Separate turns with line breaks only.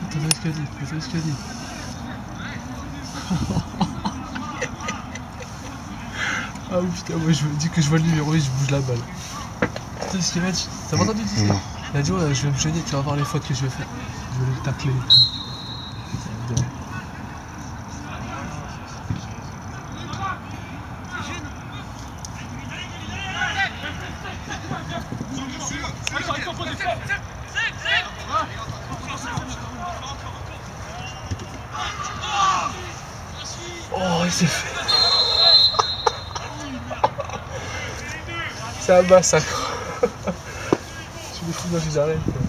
Attendez ce qu'elle dit, attendez ce qu'elle dit. Ah oui putain, moi je me dis que je vois le numéro et je bouge la balle. Putain ce qu'il m'a dit, t'as pas entendu dire ça? Il a dit ouais, je vais me gêner, tu vas voir les fautes que je vais faire. Je vais le tacler. Oh, il s'est fait. C'est un massacre. Je me fous dans les arènes.